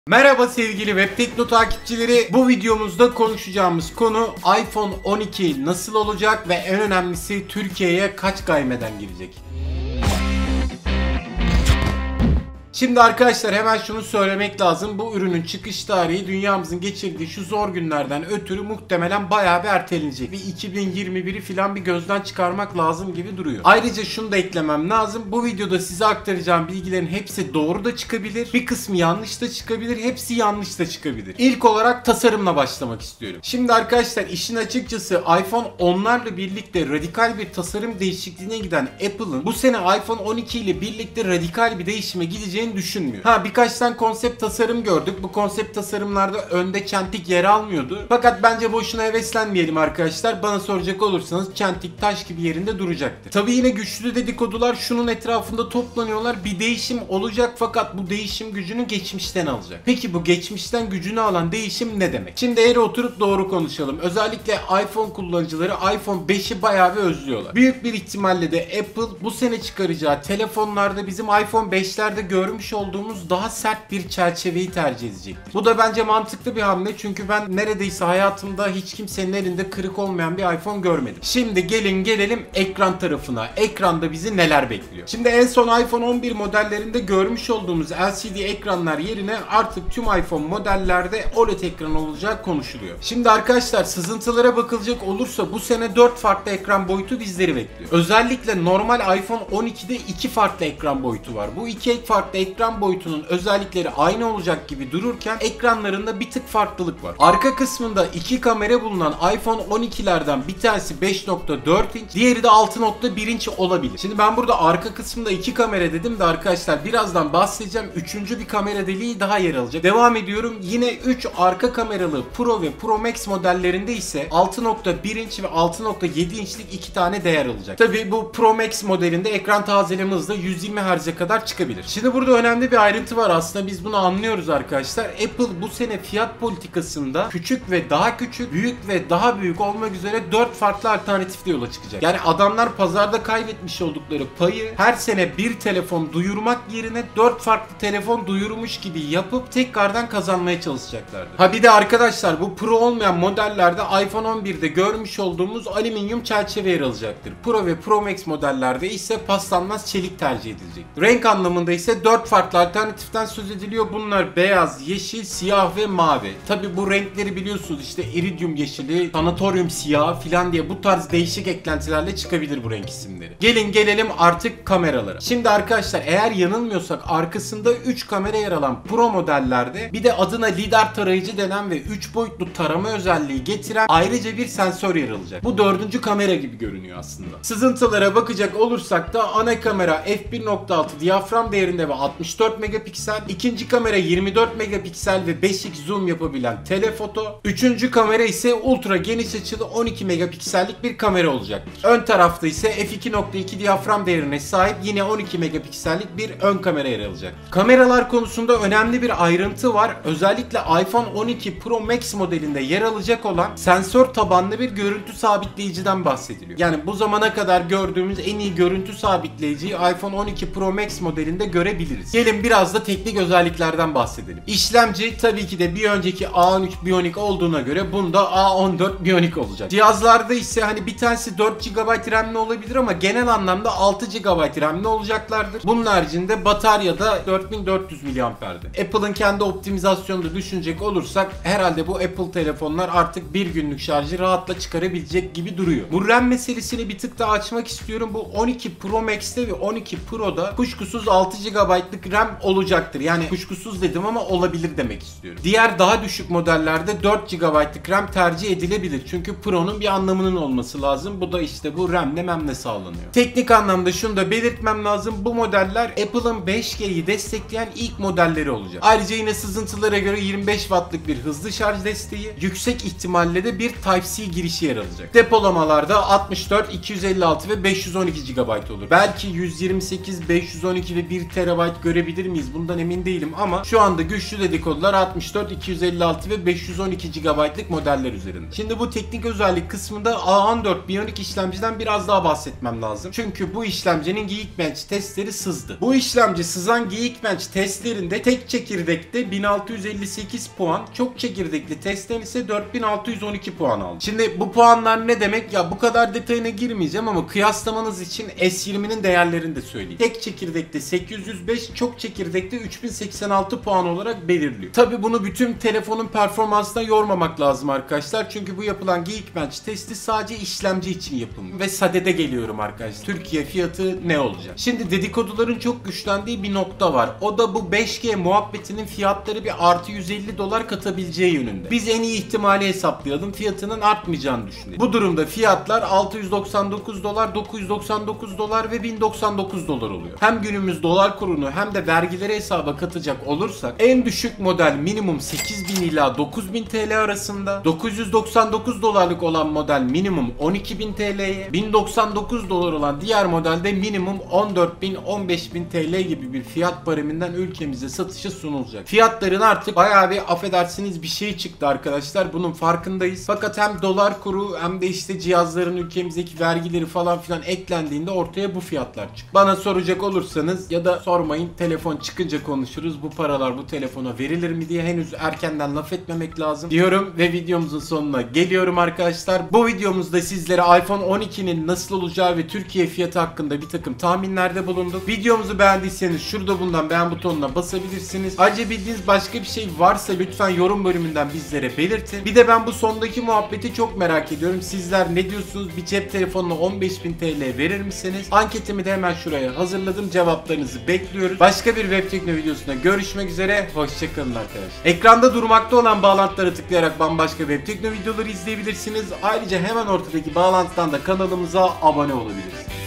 Merhaba sevgili Web Tekno takipçileri. Bu videomuzda konuşacağımız konu iPhone 12 nasıl olacak ve en önemlisi Türkiye'ye kaç gaymeden girecek? Şimdi arkadaşlar hemen şunu söylemek lazım. Bu ürünün çıkış tarihi dünyamızın geçirdiği şu zor günlerden ötürü muhtemelen bayağı bir ertelenecek. Bir 2021'i falan bir gözden çıkarmak lazım gibi duruyor. Ayrıca şunu da eklemem lazım. Bu videoda size aktaracağım bilgilerin hepsi doğru da çıkabilir. Bir kısmı yanlış da çıkabilir. Hepsi yanlış da çıkabilir. İlk olarak tasarımla başlamak istiyorum. Şimdi arkadaşlar işin açıkçası iPhone 10'larla birlikte radikal bir tasarım değişikliğine giden Apple'ın bu sene iPhone 12 ile birlikte radikal bir değişime gideceğini düşünmüyor. Birkaç tane konsept tasarım gördük. Bu konsept tasarımlarda önde çentik yer almıyordu. Fakat bence boşuna heveslenmeyelim arkadaşlar. Bana soracak olursanız çentik taş gibi yerinde duracaktır. Tabii yine güçlü dedikodular şunun etrafında toplanıyorlar. Bir değişim olacak fakat bu değişim gücünü geçmişten alacak. Peki bu geçmişten gücünü alan değişim ne demek? Şimdi eğri oturup doğru konuşalım. Özellikle iPhone kullanıcıları iPhone 5'i bayağı bir özlüyorlar. Büyük bir ihtimalle de Apple bu sene çıkaracağı telefonlarda bizim iPhone 5'lerde görmüş olduğumuz daha sert bir çerçeveyi tercih edecektir. Bu da bence mantıklı bir hamle çünkü ben neredeyse hayatımda hiç kimsenin elinde kırık olmayan bir iPhone görmedim. Şimdi gelelim ekran tarafına. Ekranda bizi neler bekliyor? Şimdi en son iPhone 11 modellerinde görmüş olduğumuz LCD ekranlar yerine artık tüm iPhone modellerde OLED ekran olacağı konuşuluyor. Şimdi arkadaşlar sızıntılara bakılacak olursa bu sene 4 farklı ekran boyutu bizleri bekliyor. Özellikle normal iPhone 12'de 2 farklı ekran boyutu var. Bu iki farklı ekran boyutunun özellikleri aynı olacak gibi dururken ekranlarında bir tık farklılık var. Arka kısmında iki kamera bulunan iPhone 12'lerden bir tanesi 5.4 inç, diğeri de 6.1 inç olabilir. Şimdi ben burada arka kısmında iki kamera dedim de arkadaşlar birazdan bahsedeceğim. Üçüncü bir kamera deliği daha yer alacak. Devam ediyorum. Yine 3 arka kameralı Pro ve Pro Max modellerinde ise 6.1 inç ve 6.7 inçlik iki tane değer alacak. Tabi bu Pro Max modelinde ekran tazeleme hızı 120 Hz'e kadar çıkabilir. Şimdi burada önemli bir ayrıntı var, aslında biz bunu anlıyoruz arkadaşlar. Apple bu sene fiyat politikasında küçük ve daha küçük, büyük ve daha büyük olmak üzere 4 farklı alternatifle yola çıkacak. Yani adamlar pazarda kaybetmiş oldukları payı her sene bir telefon duyurmak yerine 4 farklı telefon duyurmuş gibi yapıp tekrardan kazanmaya çalışacaklardır. Bir de arkadaşlar bu Pro olmayan modellerde iPhone 11'de görmüş olduğumuz alüminyum çerçeve yer alacaktır. Pro ve Pro Max modellerde ise paslanmaz çelik tercih edilecek. Renk anlamında ise 4 farklı alternatiften söz ediliyor. Bunlar beyaz, yeşil, siyah ve mavi. Tabi bu renkleri biliyorsunuz, işte iridium yeşili, sanatoryum siyahı filan diye bu tarz değişik eklentilerle çıkabilir bu renk isimleri. Gelelim artık kameralara. Şimdi arkadaşlar eğer yanılmıyorsak arkasında 3 kamera yer alan Pro modellerde bir de adına lidar tarayıcı denen ve 3 boyutlu tarama özelliği getiren ayrıca bir sensör yer alacak. Bu 4. kamera gibi görünüyor aslında. Sızıntılara bakacak olursak da ana kamera f1.6 diyafram değerinde ve 64 megapiksel, ikinci kamera 24 megapiksel ve 5x zoom yapabilen telefoto, üçüncü kamera ise ultra geniş açılı 12 megapiksellik bir kamera olacaktır. Ön tarafta ise f2.2 diyafram değerine sahip yine 12 megapiksellik bir ön kamera yer alacak. Kameralar konusunda önemli bir ayrıntı var. Özellikle iPhone 12 Pro Max modelinde yer alacak olan sensör tabanlı bir görüntü sabitleyiciden bahsediliyor. Yani bu zamana kadar gördüğümüz en iyi görüntü sabitleyiciyi iPhone 12 Pro Max modelinde görebiliriz. Gelin biraz da teknik özelliklerden bahsedelim. İşlemci tabii ki de bir önceki A13 Bionic olduğuna göre bunda A14 Bionic olacak. Cihazlarda ise bir tanesi 4 GB RAM'li olabilir ama genel anlamda 6 GB RAM'li olacaklardır. Bunun haricinde bataryada 4400 mAh'de. Apple'ın kendi optimizasyonunu düşünecek olursak herhalde bu Apple telefonlar artık bir günlük şarjı rahatla çıkarabilecek gibi duruyor. Bu RAM meselesini bir tık daha açmak istiyorum. Bu 12 Pro Max'te ve 12 Pro'da kuşkusuz 6 GB'lık RAM olacaktır. Yani kuşkusuz dedim ama olabilir demek istiyorum. Diğer daha düşük modellerde 4 GB'lık RAM tercih edilebilir. Çünkü Pro'nun bir anlamının olması lazım. Bu da işte bu RAM'le sağlanıyor. Teknik anlamda şunu da belirtmem lazım. Bu modeller Apple'ın 5G'yi destekleyen ilk modelleri olacak. Ayrıca yine sızıntılara göre 25 Watt'lık bir hızlı şarj desteği, yüksek ihtimalle de bir Type-C girişi yer alacak. Depolamalarda 64, 256 ve 512 GB olur. Belki 128, 512 ve 1 TB görebilir miyiz? Bundan emin değilim ama şu anda güçlü dedikodular 64, 256 ve 512 GB'lık modeller üzerinde. Şimdi bu teknik özellik kısmında A14 Bionic işlemciden biraz daha bahsetmem lazım. Çünkü bu işlemcinin Geekbench testleri sızdı. Bu işlemci sızan Geekbench testlerinde tek çekirdekte 1658 puan, çok çekirdekli testten ise 4612 puan aldı. Şimdi bu puanlar ne demek? Ya bu kadar detayına girmeyeceğim ama kıyaslamanız için S20'nin değerlerini de söyleyeyim. Tek çekirdekte 805, çok çekirdekte 3086 puan olarak belirliyor. Tabi bunu bütün telefonun performansına yormamak lazım arkadaşlar. Çünkü bu yapılan Geekbench testi sadece işlemci için yapılmış. Ve sadede geliyorum arkadaşlar. Türkiye fiyatı ne olacak? Şimdi dedikoduların çok güçlendiği bir nokta var. O da bu 5G muhabbetinin fiyatları bir artı 150 dolar katabileceği yönünde. Biz en iyi ihtimali hesaplayalım. Fiyatının artmayacağını düşünelim. Bu durumda fiyatlar 699 dolar, 999 dolar ve 1099 dolar oluyor. Hem günümüz dolar kurunu hem de vergileri hesaba katacak olursak en düşük model minimum 8000 ila 9000 TL arasında, 999 dolarlık olan model minimum 12000 TL'ye, 1099 dolar olan diğer modelde minimum 14000 15000 TL gibi bir fiyat bareminden ülkemize satışa sunulacak. Fiyatların artık bayağı bir affedersiniz bir şey çıktı arkadaşlar. Bunun farkındayız. Fakat hem dolar kuru hem de işte cihazların ülkemizdeki vergileri falan filan eklendiğinde ortaya bu fiyatlar çıktı. Bana soracak olursanız ya da sormayın, telefon çıkınca konuşuruz. Bu paralar bu telefona verilir mi diye henüz erkenden laf etmemek lazım diyorum ve videomuzun sonuna geliyorum arkadaşlar. Bu videomuzda sizlere iPhone 12'nin nasıl olacağı ve Türkiye fiyatı hakkında bir takım tahminlerde bulunduk. Videomuzu beğendiyseniz şurada bulunan beğen butonuna basabilirsiniz. Ayrıca bildiğiniz başka bir şey varsa lütfen yorum bölümünden bizlere belirtin. Bir de ben bu sondaki muhabbeti çok merak ediyorum. Sizler ne diyorsunuz? Bir cep telefonuna 15.000 TL verir misiniz? Anketimi de hemen şuraya hazırladım. Cevaplarınızı bekliyoruz. Başka bir web tekno videosunda görüşmek üzere. Hoşçakalın arkadaşlar. Ekranda durmakta olan bağlantılara tıklayarak bambaşka web tekno videoları izleyebilirsiniz. Ayrıca hemen ortadaki bağlantıdan da kanalımıza abone olabilirsiniz.